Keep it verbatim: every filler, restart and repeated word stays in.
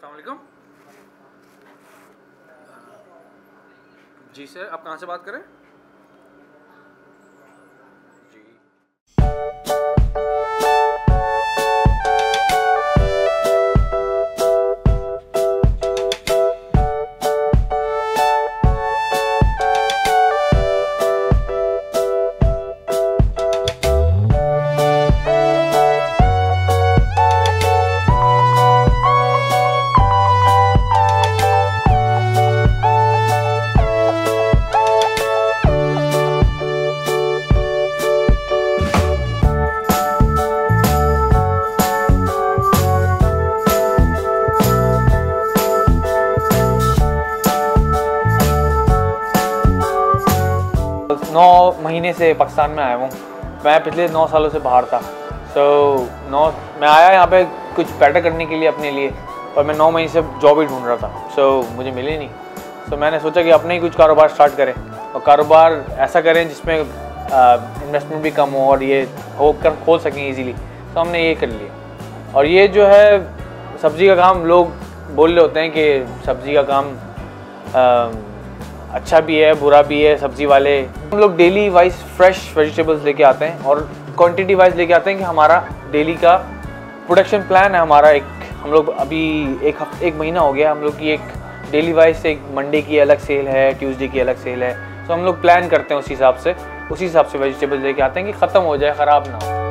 अस्सलाम वालेकुम। जी सर, आप कहाँ से बात करें? जी नौ महीने से पाकिस्तान में आया हूँ। मैं पिछले नौ सालों से बाहर था। सो so, नौ मैं आया यहाँ पे कुछ बेटर करने के लिए अपने लिए, और मैं नौ महीने से जॉब ही ढूंढ रहा था। सो so, मुझे मिली नहीं। सो so, मैंने सोचा कि अपने ही कुछ कारोबार स्टार्ट करें, और कारोबार ऐसा करें जिसमें इन्वेस्टमेंट भी कम हो और ये हो कर खोल सकें ईजीली। तो हमने ये कर लिया। और ये जो है सब्ज़ी का काम, लोग बोल रहे होते हैं कि सब्ज़ी का काम आ, अच्छा भी है बुरा भी है। सब्ज़ी वाले हम लोग डेली वाइज फ्रेश वेजिटेबल्स लेके आते हैं और क्वांटिटी वाइज लेके आते हैं कि हमारा डेली का प्रोडक्शन प्लान है हमारा। एक हम लोग अभी एक हफ्ते एक महीना हो गया हम लोग की एक डेली वाइज से एक मंडे की अलग सेल है, ट्यूसडे की अलग सेल है। तो हम लोग प्लान करते हैं उसी हिसाब से उसी हिसाब से वेजिटेबल्स लेके आते हैं कि ख़त्म हो जाए, ख़राब ना हो।